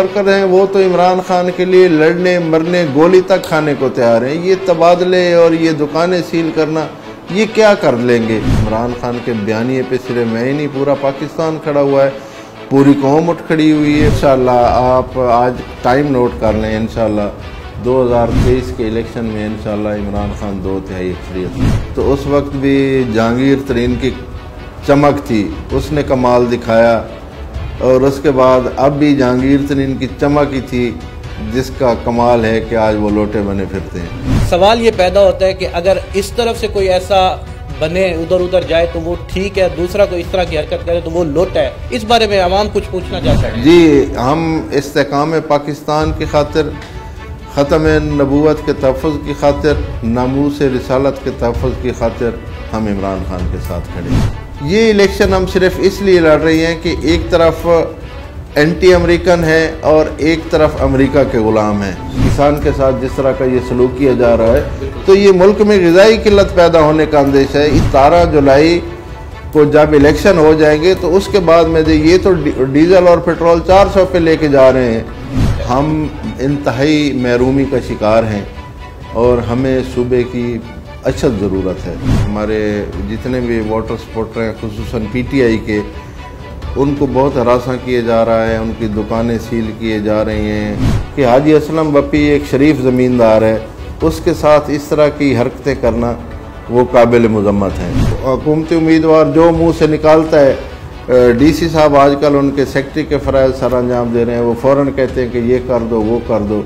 Worker हैं वो तो इमरान खान के लिए लड़ने मरने गोली तक खाने को तैयार हैं। ये तबादले और ये दुकानें सील करना ये क्या कर लेंगे। इमरान खान के बयानिए पे सिर्फ मैं ही नहीं, पूरा पाकिस्तान खड़ा हुआ है, पूरी कौम उठ खड़ी हुई है। इंशाल्लाह आप आज टाइम नोट कर लें, इंशाल्लाह 2023 के इलेक्शन में इंशाल्लाह इमरान खान 2/3 अक्सरियत। तो उस वक्त भी जहांगीर तरीन की चमक थी, उसने कमाल दिखाया, और उसके बाद अब भी जहांगीर तरीन की चमक ही थी जिसका कमाल है कि आज वो लोटे बने फिरते हैं। सवाल ये पैदा होता है कि अगर इस तरफ से कोई ऐसा बने उधर उधर जाए तो वो ठीक है, दूसरा कोई इस तरह की हरकत करे तो वो लोटा है। इस बारे में आवाम कुछ पूछना चाहते हैं। जी, हम इस्तेकाम पाकिस्तान की खातिर, ख़त्म नबूवत के तहफ़्फ़ुज़ की खातिर, नामूस रिसालत के तहफ़्फ़ुज़ की खातिर हम इमरान खान के साथ खड़े हैं। ये इलेक्शन हम सिर्फ इसलिए लड़ रही हैं कि एक तरफ एंटी अमेरिकन है और एक तरफ अमेरिका के ग़ुलाम हैं। किसान के साथ जिस तरह का ये सलूक किया जा रहा है, तो ये मुल्क में ग़िज़ाई किल्लत पैदा होने का अंदेशा है। 17 जुलाई को जब इलेक्शन हो जाएंगे तो उसके बाद में ये तो डीज़ल और पेट्रोल 400 पे लेके जा रहे हैं। हम इंतहाई महरूमी का शिकार हैं और हमें सूबे की अशद ज़रूरत है। हमारे जितने भी वाटर सपोर्टर हैं, खुसूसन PTI के, उनको बहुत हरासा किए जा रहा है, उनकी दुकानें सील किए जा रही हैं कि हाजी असलम बप्पी एक शरीफ ज़मींदार है, उसके साथ इस तरह की हरकतें करना वो काबिल मज़म्मत हैं। हुकूमती उम्मीदवार जो मुँह से निकालता है, DC साहब आजकल उनके सेक्रेटरी के फ़राइज़ सर अंजाम दे रहे हैं, वो फ़ौरन कहते हैं कि ये कर दो वो कर दो।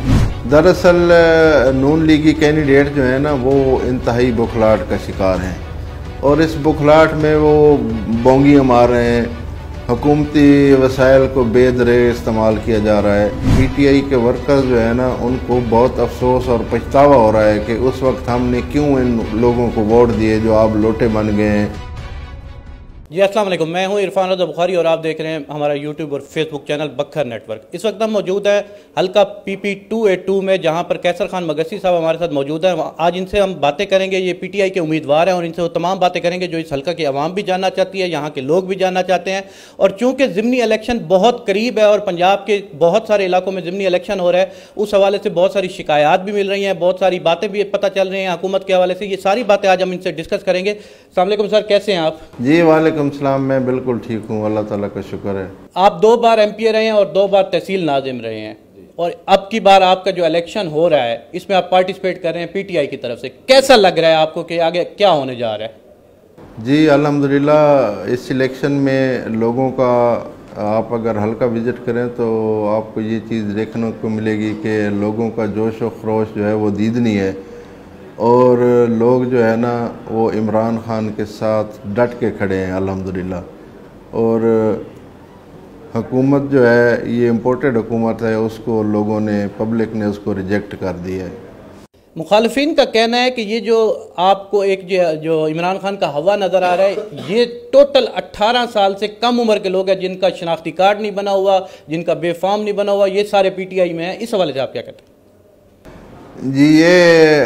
दरअसल नून लीगी कैंडिडेट जो है ना, वो इंतहाई बुखलाहट का शिकार हैं और इस बुखलाहट में वो बोंगियाँ मार रहे हैं। हुकूमती वसाइल को बेदरे इस्तेमाल किया जा रहा है। PTI के वर्कर्स जो है ना, उनको बहुत अफसोस और पछतावा हो रहा है कि उस वक्त हमने क्यों इन लोगों को वोट दिए जो आप लोटे बन गए हैं। जी अस्सलाम वालेकुम, मैं हूं इरफान रज़ा बुखारी और आप देख रहे हैं हमारा YouTube और Facebook चैनल बखर नेटवर्क। इस वक्त हम मौजूद हैं हल्का PP 2A2 में, जहां पर कैसर खान मगसी साहब हमारे साथ मौजूद हैं। आज इनसे हम बातें करेंगे। ये PTI के उम्मीदवार हैं और इनसे वो तमाम बातें करेंगे जो इस हल्का की आवाम भी जानना चाहती है, यहाँ के लोग भी जानना चाहते हैं। और चूँकि ज़िमनी इलेक्शन बहुत करीब है और पंजाब के बहुत सारे इलाकों में ज़िमनी इलेक्शन हो रहा है, उस हवाले से बहुत सारी शिकायत भी मिल रही हैं, बहुत सारी बातें भी पता चल रही हैं हुकूमत के हवाले से। ये सारी बातें आज हम इनसे डिस्कस करेंगे। अस्सलाम वालेकुम सर, कैसे हैं आप? जी वालेकुम सलाम, मैं बिल्कुल ठीक हूँ, अल्लाह ताला का शुक्र है। आप 2 बार MPA रहे हैं और 2 बार तहसील नाजिम रहे हैं, और अब की बार आपका जो इलेक्शन हो रहा है इसमें आप पार्टिसिपेट कर रहे हैं PTI की तरफ से। कैसा लग रहा है आपको कि आगे क्या होने जा रहा है? जी अल्हम्दुलिल्लाह, इस इलेक्शन में लोगों का, आप अगर हल्का विज़िट करें तो आपको ये चीज़ देखने को मिलेगी कि लोगों का जोश और खरोश जो है वो दीदनी है, और लोग जो है ना वो इमरान खान के साथ डट के खड़े हैं अल्हम्दुलिल्लाह। और हुकूमत जो है, ये इम्पोर्टेड हुकूमत है, उसको लोगों ने, पब्लिक ने उसको रिजेक्ट कर दिया है। मुखालिफिन का कहना है कि ये जो आपको एक जो इमरान खान का हवा नज़र आ रहा है, ये टोटल 18 साल से कम उम्र के लोग हैं जिनका शनाख्ती कार्ड नहीं बना हुआ, जिनका बेफाम नहीं बना हुआ, ये सारे PTI में हैं। इस हवाले से आप क्या कहते हैं? जी, ये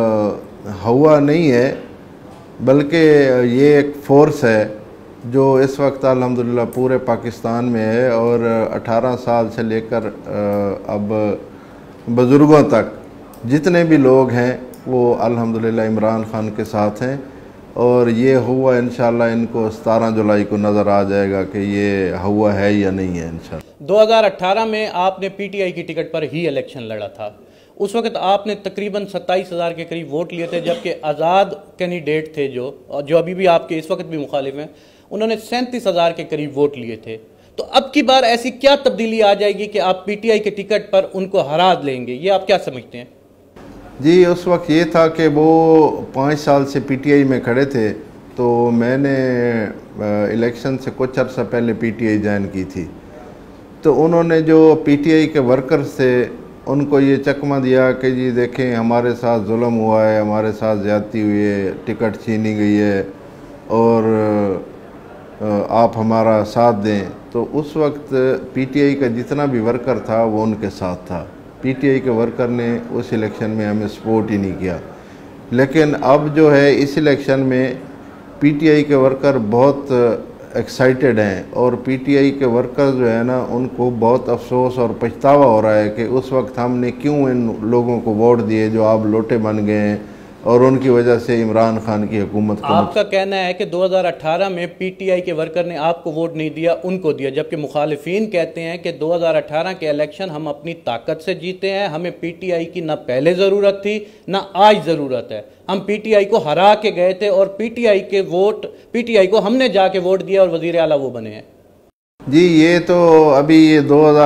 हवा नहीं है, बल्कि ये एक फ़ोर्स है जो इस वक्त अल्हम्दुलिल्लाह पूरे पाकिस्तान में है, और 18 साल से लेकर अब बुज़ुर्गों तक जितने भी लोग हैं वो अल्हम्दुलिल्लाह इमरान खान के साथ हैं। और ये हुआ इंशाल्लाह इनको 17 जुलाई को नज़र आ जाएगा कि ये हुआ है या नहीं है इंशाल्लाह। 2018 में आपने PTI की टिकट पर ही इलेक्शन लड़ा था। उस वक्त आपने तकरीबन 27,000 के करीब वोट लिए थे, जबकि आज़ाद कैंडिडेट थे जो अभी भी आपके इस वक्त भी मुखालिफ हैं, उन्होंने 37,000 के करीब वोट लिए थे। तो अब की बार ऐसी क्या तब्दीली आ जाएगी कि आप PTI के टिकट पर उनको हरा लेंगे? ये आप क्या समझते हैं? जी, उस वक्त ये था कि वो 5 साल से PTI में खड़े थे, तो मैंने इलेक्शन से कुछ अर्सा पहले PTI ज्वाइन की थी। तो उन्होंने जो PTI के वर्कर्स थे उनको ये चकमा दिया कि जी देखें, हमारे साथ जुल्म हुआ है, हमारे साथ ज़्यादती हुई है, टिकट छीनी गई है और आप हमारा साथ दें। तो उस वक्त PTI का जितना भी वर्कर था वो उनके साथ था। PTI के वर्कर ने उस इलेक्शन में हमें सपोर्ट ही नहीं किया। लेकिन अब जो है इस इलेक्शन में PTI के वर्कर बहुत एक्साइटेड हैं और पीटीआई के वर्कर्स जो है ना उनको बहुत अफसोस और पछतावा हो रहा है कि उस वक्त हमने क्यों इन लोगों को वोट दिए जो आप लोटे बन गए हैं और उनकी वजह से इमरान खान की हुकूमत को। आपका कहना है कि 2018 में पीटीआई के वर्कर ने आपको वोट नहीं दिया, उनको दिया, जबकि मुखालिफिन कहते हैं कि 2018 के इलेक्शन हम अपनी ताकत से जीते हैं, हमें पीटीआई की ना पहले ज़रूरत थी ना आज ज़रूरत है, हम पीटीआई को हरा के गए थे और पीटीआई को हमने जाके वोट दिया और वज़ीर आला वो बने हैं। जी ये तो अभी ये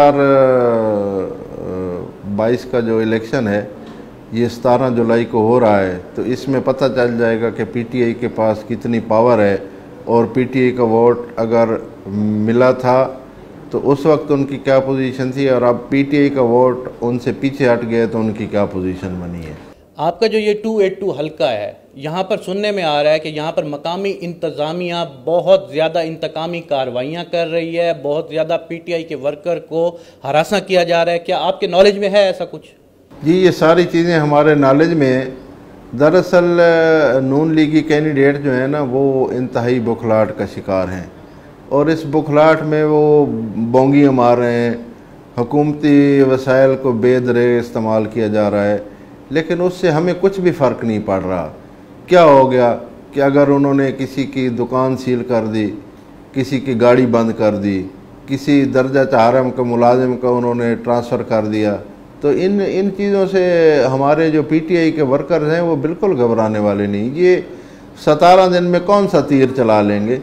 2022 का जो इलेक्शन है ये 17 जुलाई को हो रहा है, तो इसमें पता चल जाएगा कि पीटीआई के पास कितनी पावर है और पीटीआई का वोट अगर मिला था तो उस वक्त उनकी क्या पोजीशन थी और अब पीटीआई का वोट उनसे पीछे हट गए तो उनकी क्या पोजीशन बनी है। आपका जो ये 282 हल्का है, यहाँ पर सुनने में आ रहा है कि यहाँ पर मकामी इंतज़ामिया बहुत ज़्यादा इंतकामी कार्रवाइयाँ कर रही है, बहुत ज़्यादा पीटीआई के वर्कर को हरासा किया जा रहा है, क्या आपके नॉलेज में है ऐसा कुछ? जी ये सारी चीज़ें हमारे नॉलेज में। दरअसल नून लीगी कैंडिडेट जो है ना वो इंतहाई बुखलाहट का शिकार हैं और इस बुखलाहट में वो बोंगियाँ मार रहे हैं, हुकूमती वसाइल को बेदरे इस्तेमाल किया जा रहा है, लेकिन उससे हमें कुछ भी फ़र्क नहीं पड़ रहा। क्या हो गया कि अगर उन्होंने किसी की दुकान सील कर दी, किसी की गाड़ी बंद कर दी, किसी दर्जा चाहरम का मुलाजिम का उन्होंने ट्रांसफ़र कर दिया, तो इन चीज़ों से हमारे जो पीटीआई के वर्कर्स हैं वो बिल्कुल घबराने वाले नहीं। ये 17 दिन में कौन सा तीर चला लेंगे।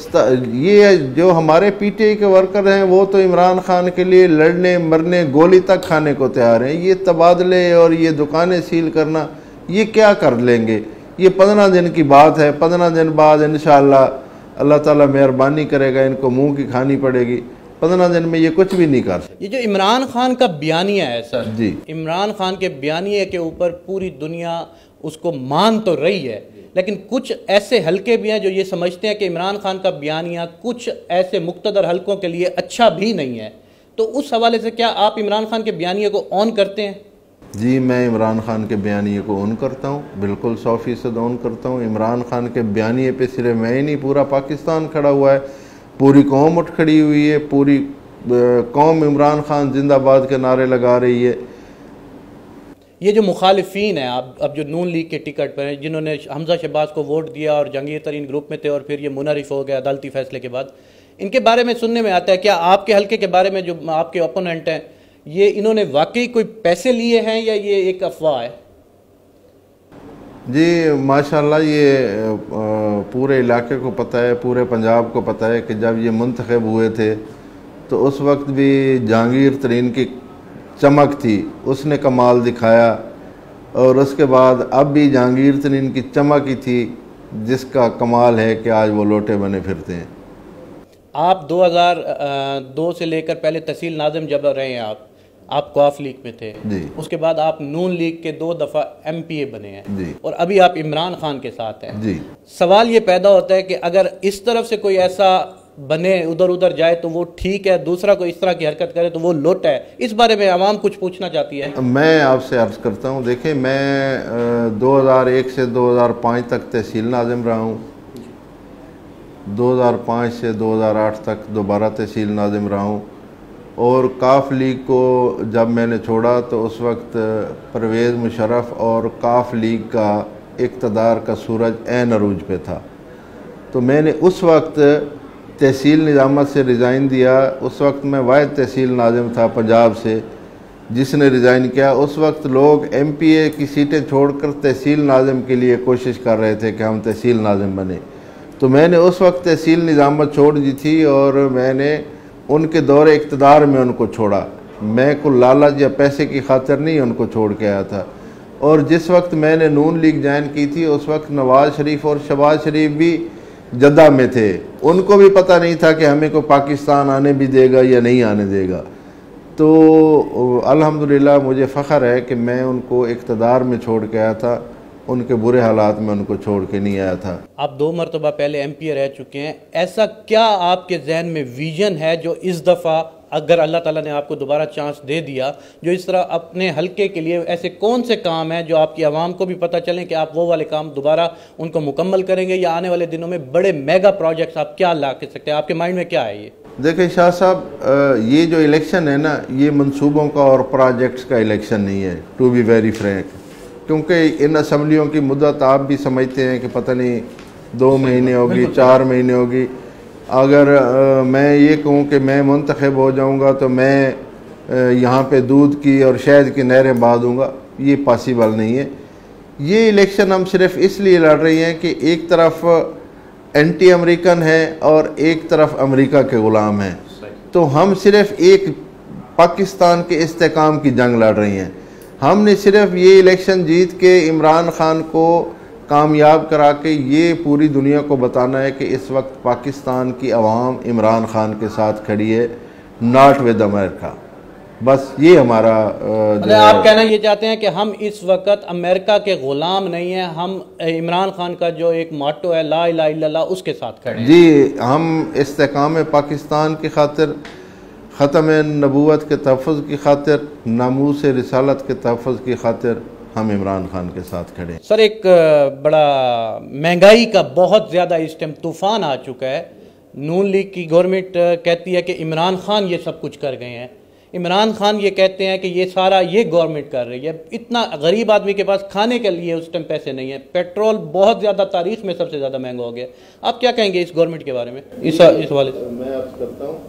ये जो हमारे पीटीआई के वर्कर हैं वो तो इमरान खान के लिए लड़ने मरने गोली तक खाने को तैयार हैं। ये तबादले और ये दुकानें सील करना ये क्या कर लेंगे। ये 15 दिन की बात है, 15 दिन बाद इंशाअल्लाह अल्लाह ताला मेहरबानी करेगा, इनको मुंह की खानी पड़ेगी। 15 दिन में ये कुछ भी नहीं कर सकते। ये जो इमरान खान का बयानिया है सर जी, इमरान खान के बयानिए के ऊपर पूरी दुनिया उसको मान तो रही है, लेकिन कुछ ऐसे हलके भी हैं जो ये समझते हैं कि इमरान खान का बयानिया कुछ ऐसे मुक्तदर हलकों के लिए अच्छा भी नहीं है। तो उस हवाले से क्या आप इमरान खान के बयानिए को ऑन करते हैं? जी मैं इमरान खान के बयानिए को ऑन करता हूँ, बिल्कुल 100% ऑन करता हूँ। इमरान खान के बयानिए पे सिर्फ मैं ही नहीं, पूरा पाकिस्तान खड़ा हुआ है, पूरी कौम उठ खड़ी हुई है, पूरी कौम इमरान खान जिंदाबाद के नारे लगा रही है। ये जो मुखालिफिन हैं अब जो नून लीग के टिकट पर हैं, जिन्होंने हमजा शहबाज को वोट दिया और जहांगीर तरीन ग्रुप में थे और फिर ये मुनरिफ हो गया अदालती फैसले के बाद, इनके बारे में सुनने में आता है, क्या आपके हल्के के बारे में जो आपके ओपोनेंट हैं ये इन्होंने वाकई कोई पैसे लिए हैं या ये एक अफवाह है? जी माशाल्लाह ये पूरे इलाके को पता है, पूरे पंजाब को पता है कि जब ये मुंतखब हुए थे तो उस वक्त भी जहांगीर तरीन की चमक थी, उसने कमाल दिखाया, और उसके बाद अब भी जहांगीर तरीन की चमक ही थी जिसका कमाल है कि आज वो लोटे बने फिरते हैं। आप 2002 से लेकर पहले तहसील नाज़िम जब रहे हैं, आप क्वाफ लीग में थे जी, उसके बाद आप नून लीग के 2 दफ़ा MPA बने हैं जी, और अभी आप इमरान खान के साथ हैं जी। सवाल ये पैदा होता है कि अगर इस तरफ से कोई ऐसा बने उधर उधर जाए तो वो ठीक है, दूसरा कोई इस तरह की हरकत करे तो वो लुट है। इस बारे में आवाम कुछ पूछना चाहती है। मैं आपसे अर्ज़ करता हूँ, देखिए मैं 2001 से 2005 तक तहसील नाज़िम रहा हूँ, 2005 से 2008 तक दोबारा तहसील नाज़िम रहा हूँ, और काफ लीग को जब मैंने छोड़ा तो उस वक्त परवेज़ मुशर्रफ और काफ लीग का इक़्तिदार का सूरज ऐन अरूज पे था। तो मैंने उस वक्त तहसील निज़ामत से रिज़ाइन दिया। उस वक्त मैं वाहिद तहसील नाज़िम था पंजाब से जिसने रिज़ाइन किया। उस वक्त लोग MPA की सीटें छोड़कर तहसील नाज़िम के लिए कोशिश कर रहे थे कि हम तहसील नाज़िम बने। तो मैंने उस वक्त तहसील निज़ामत छोड़ दी थी और मैंने उनके दौरे इक़्तिदार में उनको छोड़ा। मैं कोई लालच या पैसे की खातिर नहीं उनको छोड़ के आया था। और जिस वक्त मैंने नून लीग ज्वाइन की थी उस वक्त नवाज़ शरीफ और शहबाज शरीफ भी जद्दा में थे। उनको भी पता नहीं था कि हमें को पाकिस्तान आने भी देगा या नहीं आने देगा। तो अल्हम्दुलिल्लाह मुझे फ़ख्र है कि मैं उनको इक़्तिदार में छोड़ के आया था, उनके बुरे हालात में उनको छोड़ के नहीं आया था। आप 2 मरतबा पहले MPA रह चुके हैं, ऐसा क्या आपके जहन में विजन है जो इस दफ़ा अगर अल्लाह ताला ने आपको दोबारा चांस दे दिया, जो इस तरह अपने हल्के के लिए ऐसे कौन से काम हैं जो आपकी आवाम को भी पता चलें कि आप वो वाले काम दोबारा उनको मुकम्मल करेंगे, या आने वाले दिनों में बड़े मेगा प्रोजेक्ट्स आप क्या ला के सकते हैं? आपके माइंड में क्या है? ये देखिए शाह साहब, ये जो इलेक्शन है ना, ये मंसूबों का और प्रोजेक्ट्स का इलेक्शन नहीं है, टू बी वेरी फ्रैंक। क्योंकि इन असम्बलियों की मुद्दत आप भी समझते हैं कि पता नहीं 2 महीने होगी, 4 महीने होगी। अगर मैं ये कहूँ कि मैं मुंतखब हो जाऊँगा तो मैं यहाँ पे दूध की और शहद की नहरें बहा दूँगा, ये पॉसिबल नहीं है। ये इलेक्शन हम सिर्फ इसलिए लड़ रही हैं कि एक तरफ एंटी अमेरिकन है और एक तरफ अमेरिका के ग़ुलाम हैं, तो हम सिर्फ एक पाकिस्तान के इस्तेकाम की जंग लड़ रही हैं। हमने सिर्फ ये इलेक्शन जीत के इमरान खान को कामयाब करा के ये पूरी दुनिया को बताना है कि इस वक्त पाकिस्तान की आवाम इमरान खान के साथ खड़ी है, नॉट विद अमेरिका। बस ये हमारा आप कहना ये चाहते हैं कि हम इस वक्त अमेरिका के गुलाम नहीं हैं, हम इमरान खान का जो एक मोटो है ला इलाहा इल्लल्लाह उसके साथ खड़े हैं। जी, हम इस्तेकाम पाकिस्तान की खातिर, ख़त्म नबूवत के तहफ़्फ़ुज़ की खातिर, नामूस रिसालत के तहफ़्फ़ुज़ की खातिर हम इमरान खान के साथ खड़े हैं। सर, एक बड़ा महंगाई का बहुत ज़्यादा इस टाइम तूफ़ान आ चुका है। नून लीग की गवर्नमेंट कहती है कि इमरान खान ये सब कुछ कर गए हैं, इमरान खान ये कहते हैं कि ये सारा ये गवर्नमेंट कर रही है। इतना गरीब आदमी के पास खाने के लिए उस टाइम पैसे नहीं है, पेट्रोल बहुत ज़्यादा तारीख में सबसे ज़्यादा महंगा हो गया। आप क्या कहेंगे इस गवर्नमेंट के बारे में? इस वाले मैं अर्ज़ करता हूँ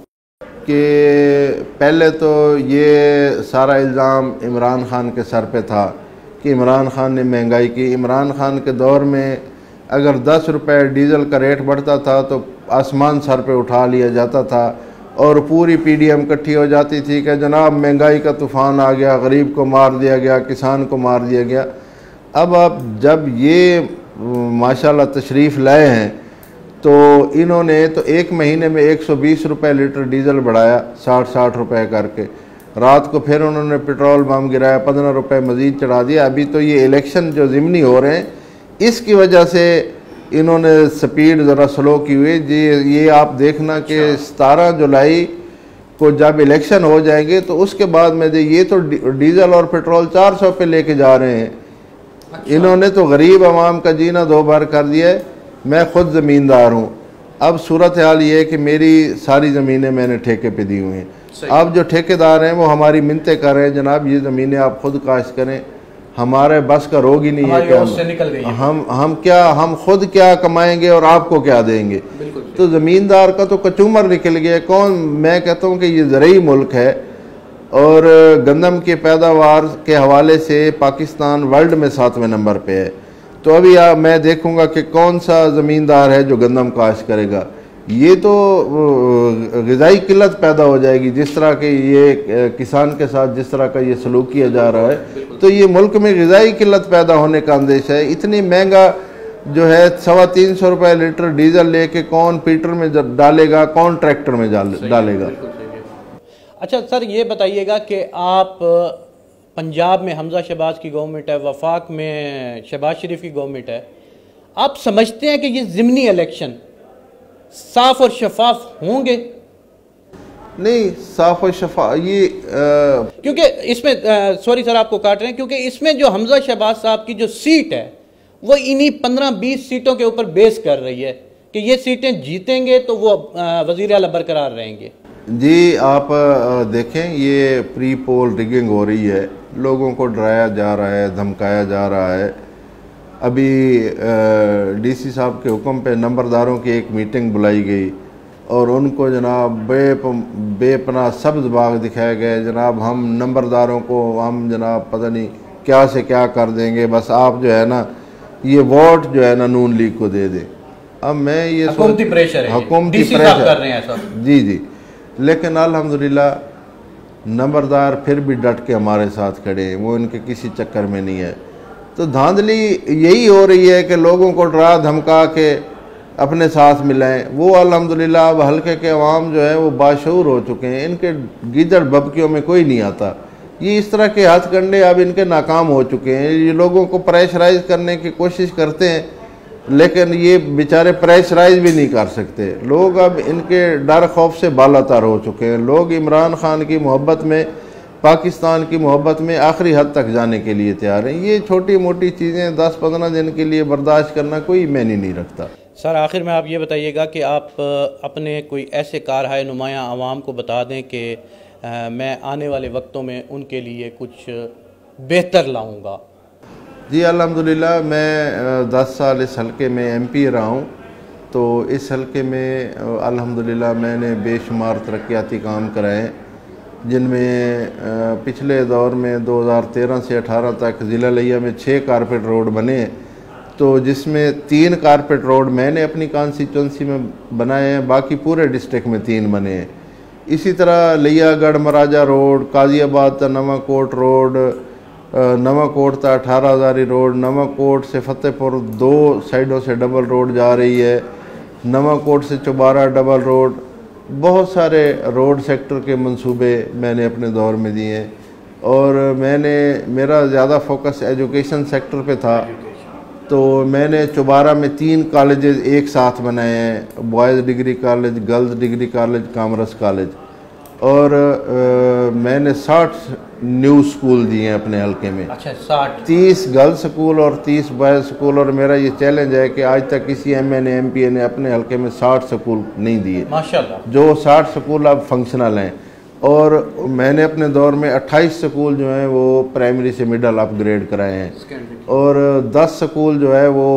कि पहले तो ये सारा इल्ज़ाम इमरान खान के सर पे था कि इमरान खान ने महंगाई की। इमरान खान के दौर में अगर 10 रुपये डीज़ल का रेट बढ़ता था तो आसमान सर पे उठा लिया जाता था और पूरी PDM इकट्ठी हो जाती थी कि जनाब महंगाई का तूफ़ान आ गया, गरीब को मार दिया गया, किसान को मार दिया गया। अब आप जब ये माशाल्लाह तशरीफ़ लाए हैं तो इन्होंने तो एक महीने में 120 रुपये लीटर डीज़ल बढ़ाया, 60 रुपये करके। रात को फिर उन्होंने पेट्रोल बम गिराया, 15 रुपये मज़ीद चढ़ा दिया। अभी तो ये इलेक्शन जो ज़िमनी हो रहे हैं इसकी वजह से इन्होंने स्पीड ज़रा स्लो की हुई जी। ये आप देखना कि 17 जुलाई को जब इलेक्शन हो जाएंगे तो उसके बाद में ये तो डीज़ल और पेट्रोल 400 पे लेके जा रहे हैं। इन्होंने तो गरीब आवाम का जीना दो बार कर दिया है। मैं ख़ुद ज़मींदार हूँ। अब सूरत हाल ये है कि मेरी सारी ज़मीनें मैंने ठेके पे दी हुई हैं। अब जो ठेकेदार हैं वो हमारी मिन्नतें कर रहे हैं, जनाब ये ज़मीनें आप खुद काश्त करें, हमारे बस का रोग ही नहीं है कि हम खुद क्या कमाएंगे और आपको क्या देंगे। तो ज़मींदार का तो कचूमर निकल गया। कौन, मैं कहता हूँ कि ये ज़रूरी मुल्क है और गंदम की पैदावार के हवाले से पाकिस्तान वर्ल्ड में 7वें नंबर पे है। तो अभी मैं देखूँगा कि कौन सा ज़मींदार है जो गंदम काश्त करेगा। ये तो ग़िज़ाई किल्लत पैदा हो जाएगी जिस तरह के ये किसान के साथ जिस तरह का ये सलूक किया जा रहा है, तो ये मुल्क में ग़िज़ाई किल्लत पैदा होने का अंदेशा है। इतनी महंगा जो है 350 रुपये लीटर डीज़ल लेके कौन पीटर में डालेगा, कौन ट्रैक्टर में डालेगा। अच्छा सर, ये बताइएगा कि आप पंजाब में हमजा शहबाज की गवर्नमेंट है, वफाक में शहबाज शरीफ की गवर्नमेंट है, आप समझते हैं कि ये ज़िमनी इलेक्शन साफ और शफाफ होंगे? नहीं, साफ और शफाफ ये क्योंकि इसमें सॉरी सर आपको काट रहे हैं, क्योंकि इसमें जो हमजा शहबाज साहब की जो सीट है वो इन्हीं 15-20 सीटों के ऊपर बेस कर रही है कि ये सीटें जीतेंगे तो वो वज़ीर आला बरकरार रहेंगे। जी, आप देखें ये प्री पोल रिगिंग हो रही है, लोगों को डराया जा रहा है, धमकाया जा रहा है। अभी DC साहब के हुक्म पे नंबरदारों की एक मीटिंग बुलाई गई और उनको जनाब बेपनाह सब्ज़ बाग दिखाया गया। जनाब हम नंबरदारों को हम जनाब पता नहीं क्या से क्या कर देंगे, बस आप जो है ना ये वोट जो है ना नून लीग को दे दें। अब मैं ये हुकूमती प्रेशर है, हुकूमती प्रेशर कर रहे हैं ऐसा। जी, लेकिन अल्हम्दुलिल्लाह नंबरदार फिर भी डट के हमारे साथ खड़े हैं, वो इनके किसी चक्कर में नहीं है। तो धांधली यही हो रही है कि लोगों को डरा धमका के अपने साथ मिलाएं। वो अल्हम्दुलिल्लाह अब हल्के के अवाम जो है वो बाशऊर हो चुके हैं, इनके गीदड़ बबकियों में कोई नहीं आता। ये इस तरह के हथकंडे अब इनके नाकाम हो चुके हैं। ये लोगों को प्रेशराइज करने की कोशिश करते हैं लेकिन ये बेचारे प्रेशराइज भी नहीं कर सकते। लोग अब इनके डर खौफ से बालातर हो चुके हैं। लोग इमरान खान की मोहब्बत में, पाकिस्तान की मोहब्बत में आखिरी हद तक जाने के लिए तैयार हैं। ये छोटी मोटी चीज़ें 10-15 दिन के लिए बर्दाश्त करना कोई मायने नहीं रखता। सर आखिर में आप ये बताइएगा कि आप अपने कोई ऐसे कारहाय नुमायाँ आवाम को बता दें कि मैं आने वाले वक्तों में उनके लिए कुछ बेहतर लाऊंगा। जी अल्हम्दुलिल्लाह, मैं 10 साल इस हलके में MP रहा हूँ, तो इस हलके में अल्हम्दुलिल्लाह मैंने बेशुमार तरक्याती काम कराए हैं, जिनमें पिछले दौर में 2013 से 18 तक ज़िला लिया में 6 कारपेट रोड बने, तो जिसमें 3 कारपेट रोड मैंने अपनी कॉन्स्टिट्यूंसी में बनाए हैं, बाकी पूरे डिस्ट्रिक्ट में 3 बने हैं। इसी तरह लियागढ़ महाराजा रोड, काजियाबाद ता नवाकोट रोड, नवाकोट ता 18 हज़ारी रोड, नवाकोट से फतेहपुर 2 साइडों से डबल रोड जा रही है, नवाकोट से चौबारा डबल रोड, बहुत सारे रोड सेक्टर के मंसूबे मैंने अपने दौर में दिए हैं। और मेरा ज़्यादा फोकस एजुकेशन सेक्टर पे था, तो मैंने चौबारा में 3 कॉलेजेस एक साथ बनाए हैं, boys degree college, girls degree college, commerce college. और मैंने 60 न्यू स्कूल दिए हैं अपने हलके में। अच्छा, 60? 30 गर्ल्स स्कूल और 30 बॉयज़ स्कूल। और मेरा ये चैलेंज है कि आज तक किसी MNA MP ने अपने हलके में 60 स्कूल नहीं दिए, माशाल्लाह। जो 60 स्कूल अब फंक्शनल हैं। और मैंने अपने दौर में 28 स्कूल जो हैं वो प्राइमरी से मिडल अपग्रेड कराए हैं, और 10 स्कूल जो है वो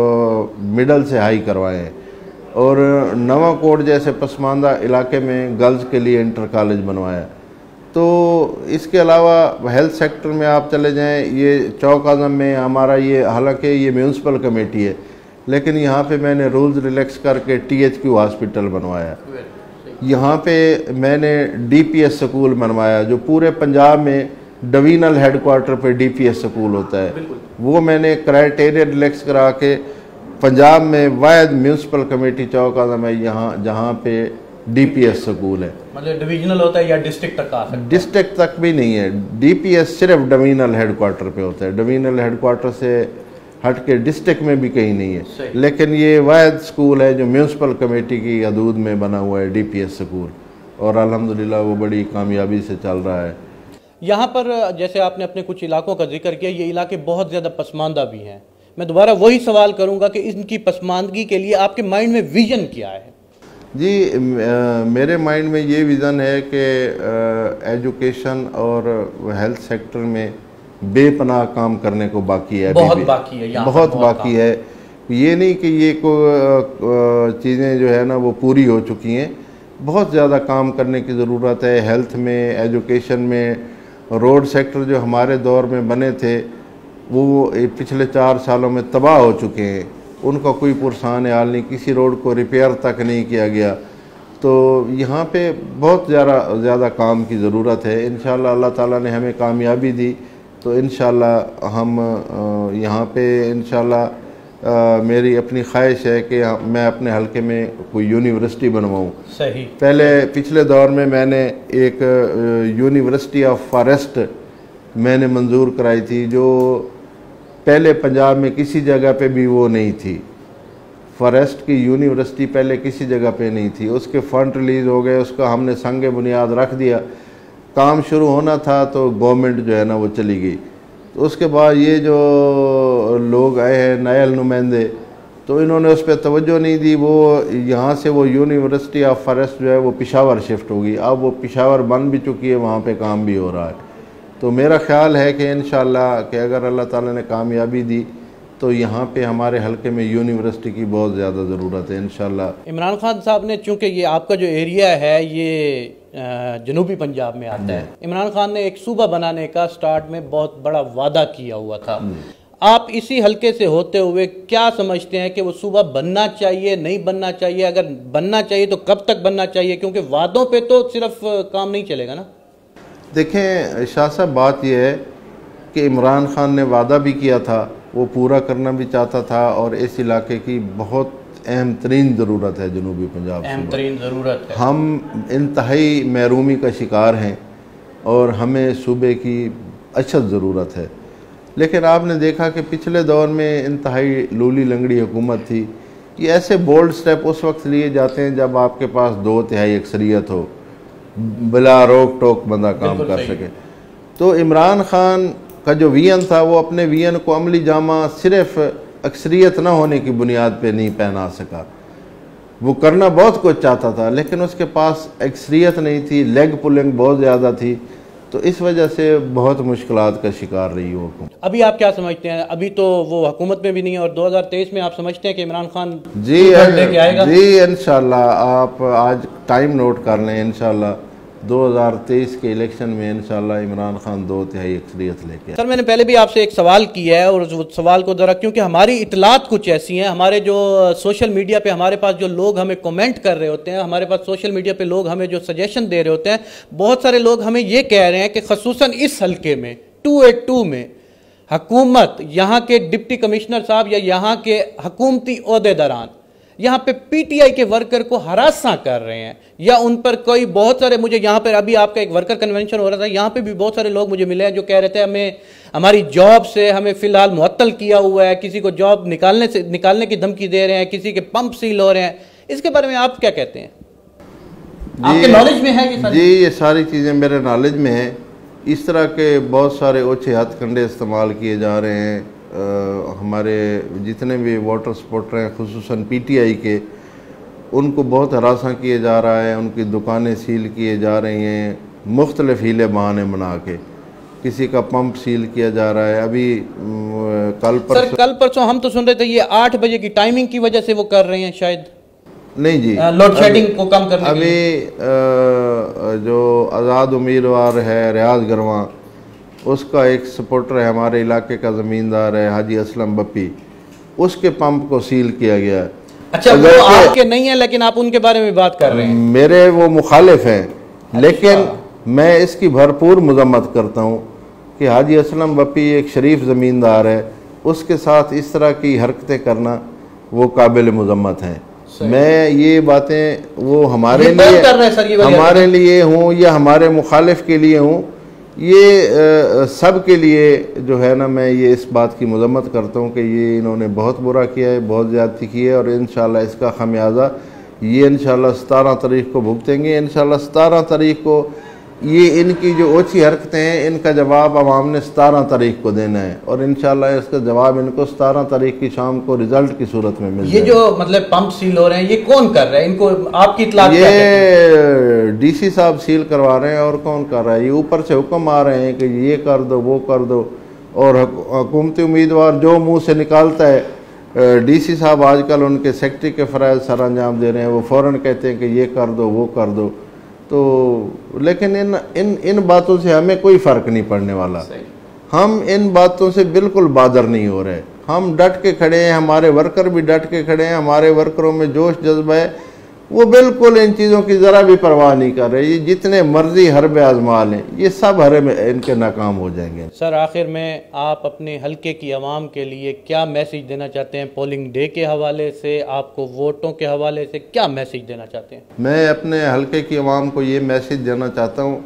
मिडल से हाई करवाए हैं। और नवाकोट जैसे पसमानदा इलाके में गर्ल्स के लिए इंटर कॉलेज बनवाया। तो इसके अलावा हेल्थ सेक्टर में आप चले जाएं, ये चौक आज़म में हमारा ये, हालांकि ये म्यूनसिपल कमेटी है, लेकिन यहाँ पे मैंने रूल्स रिलैक्स करके THQ हॉस्पिटल बनवाया। यहाँ पे मैंने DPS स्कूल बनवाया, जो पूरे पंजाब में डिवीजनल हेडक्वार्टर पे DPS स्कूल होता है, वो मैंने क्राइटेरिया रिलैक्स करा के पंजाब में वायद म्यूनसिपल कमेटी चौक आज़म है यहाँ, जहाँ पे DPS स्कूल है। मतलब डिवीजनल होता है या डिस्ट्रिक्ट तक आ सकता है? डिस्ट्रिक्ट तक भी नहीं है, DPS सिर्फ डिवीजनल हेडक्वार्टर पे होता है। डिवीजनल हेडक्वार्टर से हट के डिस्ट्रिक्ट में भी कहीं नहीं है, लेकिन ये वायद स्कूल है जो म्यूनसिपल कमेटी की हदूद में बना हुआ है, DPS स्कूल, और अल्हम्दुलिल्लाह वो बड़ी कामयाबी से चल रहा है। यहाँ पर जैसे आपने अपने कुछ इलाकों का जिक्र किया, ये इलाके बहुत ज़्यादा पसमानदा भी हैं। मैं दोबारा वही सवाल करूँगा कि इनकी पसमानदगी के लिए आपके माइंड में विज़न क्या है? जी मेरे माइंड में ये विज़न है कि एजुकेशन और हेल्थ सेक्टर में बेपनाह काम करने को बाकी है, बहुत बाकी है, बहुत बाकी है। ये नहीं कि ये को चीज़ें जो है ना वो पूरी हो चुकी हैं, बहुत ज़्यादा काम करने की ज़रूरत है। हेल्थ में, एजुकेशन में, रोड सेक्टर जो हमारे दौर में बने थे वो पिछले 4 सालों में तबाह हो चुके हैं, उनका कोई पुरसान हाल नहीं, किसी रोड को रिपेयर तक नहीं किया गया। तो यहाँ पे बहुत ज़्यादा काम की ज़रूरत है। इंशाल्लाह अल्लाह ताला ने हमें कामयाबी दी तो इंशाल्लाह हम यहाँ पे इंशाल्लाह मेरी अपनी ख्वाहिश है कि मैं अपने हलके में कोई यूनिवर्सिटी बनवाऊँ। सही। पहले पिछले दौर में मैंने एक यूनिवर्सिटी ऑफ फॉरेस्ट मैंने मंजूर कराई थी, जो पहले पंजाब में किसी जगह पे भी वो नहीं थी। फॉरेस्ट की यूनिवर्सिटी पहले किसी जगह पे नहीं थी। उसके फंड रिलीज़ हो गए, उसका हमने संग बुनियाद रख दिया, काम शुरू होना था तो गवर्नमेंट जो है ना वो चली गई। तो उसके बाद ये जो लोग आए हैं नायल नुमाइंदे, तो इन्होंने उस पर तवज्जो नहीं दी। वो यहाँ से वो यूनिवर्सिटी ऑफ फॉरेस्ट जो है वो पेशावर शिफ्ट होगी। अब वो पेशावर बन भी चुकी है, वहाँ पे काम भी हो रहा है। तो मेरा ख्याल है कि इंशाल्लाह कि अगर अल्लाह ताला ने कामयाबी दी तो यहाँ पे हमारे हलके में यूनिवर्सिटी की बहुत ज़्यादा ज़रूरत है इंशाल्लाह। इमरान खान साहब ने, चूँकि ये आपका जो एरिया है ये जनूबी पंजाब में आता है, इमरान खान ने एक सूबा बनाने का स्टार्ट में बहुत बड़ा वादा किया हुआ था। आप इसी हलके से होते हुए क्या समझते हैं कि वो सूबा बनना चाहिए, नहीं बनना चाहिए? अगर बनना चाहिए तो कब तक बनना चाहिए? क्योंकि वादों पे तो सिर्फ काम नहीं चलेगा ना। देखें शाह साहब, बात यह है कि इमरान खान ने वादा भी किया था, वो पूरा करना भी चाहता था, और इस इलाके की बहुत अहम तरीन ज़रूरत है जनूबी पंजाब। अहम तरीन ज़रूरत है। हम इंतहाई महरूमी का शिकार हैं और हमें सूबे की अशद ज़रूरत है। लेकिन आपने देखा कि पिछले दौर में इंतहाई लूली लंगड़ी हुकूमत थी। ये ऐसे बोल्ड स्टेप उस वक्त लिए जाते हैं जब आपके पास 2/3 अक्सरियत हो, बिला रोक टोक बंदा काम कर सके। तो इमरान खान का जो विजन था वो अपने विजन को अमली जामा सिर्फ अक्सरियत न होने की बुनियाद पे नहीं पहना सका। वो करना बहुत कुछ चाहता था लेकिन उसके पास अक्सरियत नहीं थी, लेग पुलिंग बहुत ज़्यादा थी, तो इस वजह से बहुत मुश्किलात का शिकार रही हो। अभी आप क्या समझते हैं? अभी तो वो हुकूमत में भी नहीं है और 2023 में आप समझते हैं कि इमरान खान जी इंशाल्लाह, आप आज टाइम नोट कर लें, इंशाल्लाह 2023 के इलेक्शन में इंशाल्लाह इमरान खान 2/3 अक्सरियत लेके। सर मैंने पहले भी आपसे एक सवाल किया है और उस सवाल को ज़रा, क्योंकि हमारी इतलात कुछ ऐसी हैं, हमारे जो सोशल मीडिया पे हमारे पास जो लोग हमें कमेंट कर रहे होते हैं, हमारे पास सोशल मीडिया पे लोग हमें जो सजेशन दे रहे होते हैं, बहुत सारे लोग हमें ये कह रहे हैं कि खसूसन इस हल्के में 282 में हुकूमत, यहाँ के डिप्टी कमिश्नर साहब या यहाँ के हुकूमती ओहदेदारान यहाँ पे पीटीआई के वर्कर को हरासा कर रहे हैं या उन पर कोई, बहुत सारे मुझे यहाँ पर अभी आपका एक वर्कर कन्वेंशन हो रहा था, यहाँ पे भी बहुत सारे लोग मुझे मिले हैं जो कह रहे थे हमें हमारी जॉब से हमें फिलहाल मुअत्तल किया हुआ है, किसी को जॉब निकालने की धमकी दे रहे हैं, किसी के पंप सील हो रहे हैं। इसके बारे में आप क्या कहते हैं? आपके नॉलेज में है ये? जी ये सारी चीज़ें मेरे नॉलेज में है। इस तरह के बहुत सारे ओछे हथकंडे इस्तेमाल किए जा रहे हैं। हमारे जितने भी वोटर सपोर्टर हैं खुसूसन पीटीआई के, उनको बहुत हरासा किए जा रहा है, उनकी दुकानें सील किए जा रही हैं, मुख्तलिफ हीले बहाने बना के किसी का पंप सील किया जा रहा है। अभी कल परसों हम तो सुन रहे थे ये 8 बजे की टाइमिंग की वजह से वो कर रहे हैं शायद। नहीं जी, लोड शेडिंग को कम करने अभी जो आज़ाद उम्मीदवार है रियाज गरवा, उसका एक सपोर्टर है, हमारे इलाके का ज़मींदार है हाजी असलम बप्पी, उसके पंप को सील किया गया है। अच्छा, वो आपके नहीं है लेकिन आप उनके बारे में बात कर रहे हैं। मेरे वो मुखालिफ हैं। अच्छा। लेकिन मैं इसकी भरपूर मजम्मत करता हूँ कि हाजी असलम बप्पी एक शरीफ ज़मींदार है, उसके साथ इस तरह की हरकतें करना वो काबिल मजम्मत हैं। मैं ये बातें वो हमारे लिए हूँ या हमारे मुखालिफ के लिए हूँ, ये सब के लिए जो है ना, मैं ये इस बात की मजम्मत करता हूँ कि ये इन्होंने बहुत बुरा किया है, बहुत ज़्यादती की है और इंशाल्लाह इसका खमियाजा ये इंशाल्लाह 17 तारीख को भुगतेंगे। इंशाल्लाह 17 तारीख को ये इनकी जो ओछी हरकतें हैं इनका जवाब आवाम ने 17 तारीख को देना है और इंशाल्लाह इसका जवाब इनको 17 तारीख की शाम को रिजल्ट की सूरत में मिल जाएगा। ये जो मतलब पंप सील हो रहे हैं ये कौन कर रहा है? इनको आपकी इत्तला? ये डीसी साहब सील करवा रहे हैं और कौन कर रहा है? ये ऊपर से हुक्म आ रहे हैं कि ये कर दो वो कर दो, और हुकूमती उम्मीदवार जो मुँह से निकालता है, डीसी साहब आजकल उनके सेक्रेटरी के फ़राइज़ सर अंजाम दे रहे हैं, वो फ़ौरन कहते हैं कि ये कर दो वो कर दो। तो लेकिन इन बातों से हमें कोई फ़र्क नहीं पड़ने वाला। हम इन बातों से बिल्कुल बादर नहीं हो रहे, हम डट के खड़े हैं, हमारे वर्कर भी डट के खड़े हैं, हमारे वर्करों में जोश जज्बा है, वो बिल्कुल इन चीज़ों की ज़रा भी परवाह नहीं कर रहे। ये जितने मर्जी हरबे आजमा लें, ये सब हरबे इनके नाकाम हो जाएंगे। सर आखिर में आप अपने हल्के की आवाम के लिए क्या मैसेज देना चाहते हैं? पोलिंग डे के हवाले से, आपको वोटों के हवाले से क्या मैसेज देना चाहते हैं? मैं अपने हल्के की आवाम को ये मैसेज देना चाहता हूँ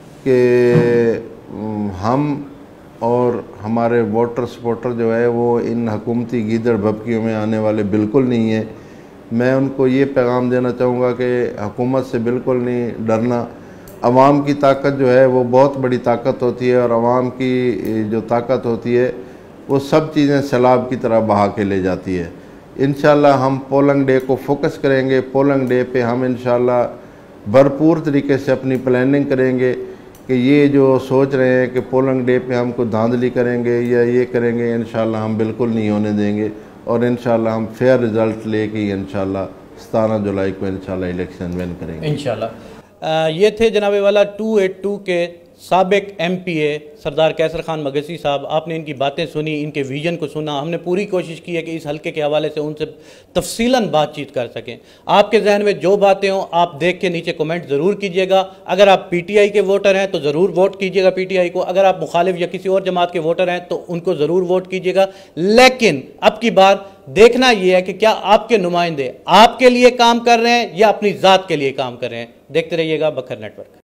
कि हम और हमारे वोटर सपोर्टर जो है वो इन हुकूमती गीदड़ भपकियों में आने वाले बिल्कुल नहीं है। मैं उनको ये पैगाम देना चाहूँगा कि हुकूमत से बिल्कुल नहीं डरना। अवाम की ताकत जो है वो बहुत बड़ी ताकत होती है और अवाम की जो ताकत होती है वो सब चीज़ें सैलाब की तरह बहा के ले जाती है। इंशाल्लाह हम पोलिंग डे को फोकस करेंगे। पोलिंग डे पे हम इंशाल्लाह भरपूर तरीके से अपनी प्लानिंग करेंगे कि ये जो सोच रहे हैं कि पोलिंग डे पे हम कुछ धांधली करेंगे या ये करेंगे, इंशाल्लाह हम बिल्कुल नहीं होने देंगे और इंशाल्लाह हम फेयर रिज़ल्ट लेके इंशाल्लाह 17 जुलाई को इंशाल्लाह इलेक्शन विन करेंगे इंशाल्लाह। ये थे जनाबे वाला 282 के साबिक MPA सरदार कैसर खान मगसी साहब। आपने इनकी बातें सुनी, इनके विजन को सुना। हमने पूरी कोशिश की है कि इस हल्के के हवाले से उनसे तफसीलन बातचीत कर सकें। आपके जहन में जो बातें हों आप देख के नीचे कमेंट ज़रूर कीजिएगा। अगर आप PTI के वोटर हैं तो ज़रूर वोट कीजिएगा PTI को। अगर आप मुखालिफ या किसी और जमात के वोटर हैं तो उनको ज़रूर वोट कीजिएगा। लेकिन अब की बार देखना यह है कि क्या आपके नुमाइंदे आपके लिए काम कर रहे हैं या अपनी ज़ात के लिए काम कर रहे हैं। देखते रहिएगा बखर नेटवर्क।